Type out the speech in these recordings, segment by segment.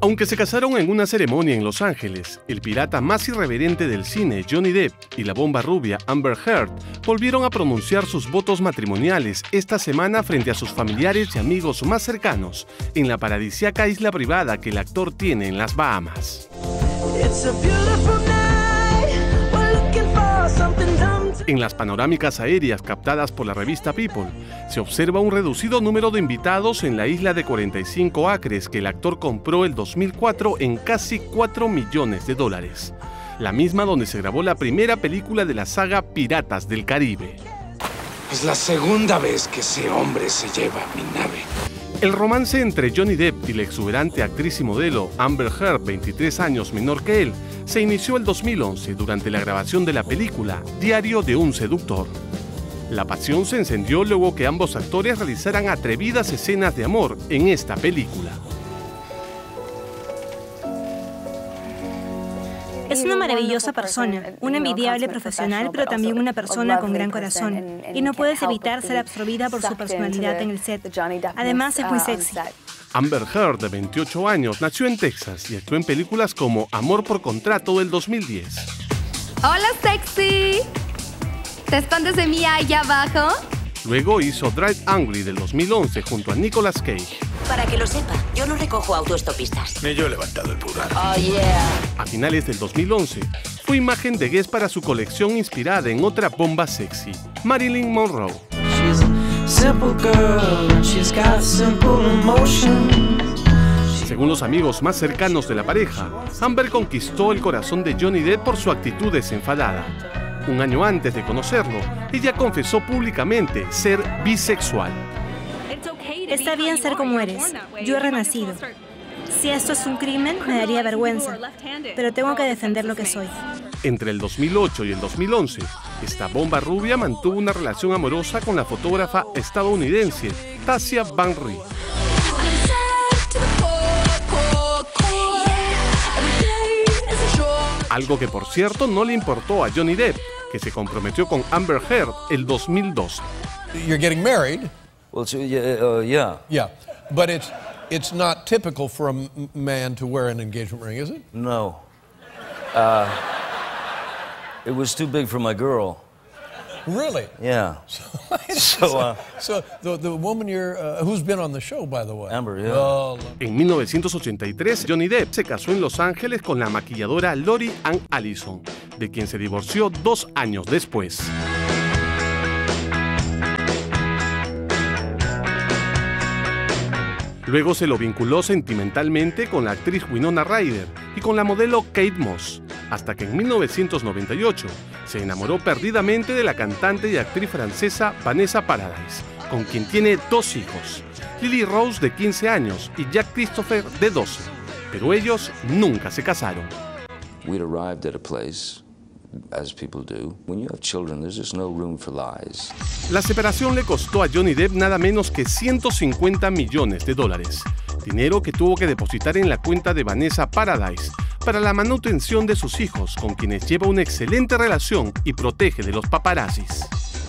Aunque se casaron en una ceremonia en Los Ángeles, el pirata más irreverente del cine, Johnny Depp, y la bomba rubia Amber Heard volvieron a pronunciar sus votos matrimoniales esta semana frente a sus familiares y amigos más cercanos en la paradisíaca isla privada que el actor tiene en las Bahamas. En las panorámicas aéreas captadas por la revista People, se observa un reducido número de invitados en la isla de 45 acres que el actor compró el 2004 en casi $4 millones, la misma donde se grabó la primera película de la saga Piratas del Caribe. Es la segunda vez que ese hombre se lleva mi nave. El romance entre Johnny Depp y la exuberante actriz y modelo Amber Heard, 23 años menor que él, se inició el 2011 durante la grabación de la película Diario de un seductor. La pasión se encendió luego que ambos actores realizaran atrevidas escenas de amor en esta película. Es una maravillosa persona, una envidiable profesional, pero también una persona con gran corazón. Y no puedes evitar ser absorbida por su personalidad en el set. Además, es muy sexy. Amber Heard, de 28 años, nació en Texas y actuó en películas como Amor por Contrato del 2010. ¡Hola, sexy! ¿Te escondes de mí allá abajo? Luego hizo Drive Angry del 2011 junto a Nicolas Cage. Para que lo sepa, yo no recojo autoestopistas. Ni yo he levantado el pulgar. Oh, yeah. A finales del 2011, fue imagen de guest para su colección inspirada en otra bomba sexy, Marilyn Monroe. Según los amigos más cercanos de la pareja, Amber conquistó el corazón de Johnny Depp por su actitud desenfadada. Un año antes de conocerlo, ella confesó públicamente ser bisexual. Está bien ser como eres. Yo he renacido. Si esto es un crimen, me daría vergüenza. Pero tengo que defender lo que soy. Entre el 2008 y el 2011, esta bomba rubia mantuvo una relación amorosa con la fotógrafa estadounidense Tasia Van Ree. Algo que, por cierto, no le importó a Johnny Depp, que se comprometió con Amber Heard el 2012. You're getting married. Well, yeah. Yeah, but it's not typical for a man to wear an engagement ring, is it? No. It was too big for my girl. Really? Yeah. So the woman who's been on the show, by the way. Amber, yeah. Oh, en 1983, Johnny Depp se casó en Los Ángeles con la maquilladora Lori Ann Allison, de quien se divorció 2 años después. Luego se lo vinculó sentimentalmente con la actriz Winona Ryder y con la modelo Kate Moss, hasta que en 1998 se enamoró perdidamente de la cantante y actriz francesa Vanessa Paradis, con quien tiene 2 hijos, Lily Rose de 15 años y Jack Christopher de 12, pero ellos nunca se casaron. We'd arrived at a place, as people do. When you have children, there's just no room for lies. La separación le costó a Johnny Depp nada menos que $150 millones, dinero que tuvo que depositar en la cuenta de Vanessa Paradis para la manutención de sus hijos, con quienes lleva una excelente relación y protege de los paparazzis.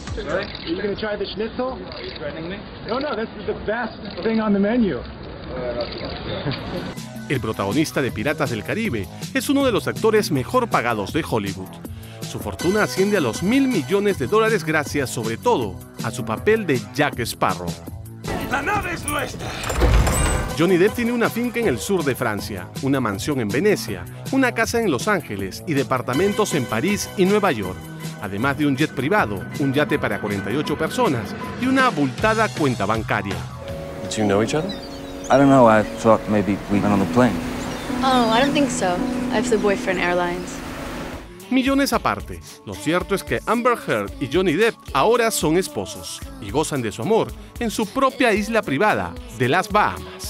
El protagonista de Piratas del Caribe es uno de los actores mejor pagados de Hollywood. Su fortuna asciende a los $1.000 millones gracias, sobre todo, a su papel de Jack Sparrow. ¡La nave es nuestra! Johnny Depp tiene una finca en el sur de Francia, una mansión en Venecia, una casa en Los Ángeles y departamentos en París y Nueva York, además de un jet privado, un yate para 48 personas y una abultada cuenta bancaria. Do you know each other? I don't know. I thought maybe we went on the plane. Oh, I don't think so. I flew Boyfriend Airlines. Millones aparte, lo cierto es que Amber Heard y Johnny Depp ahora son esposos y gozan de su amor en su propia isla privada de las Bahamas.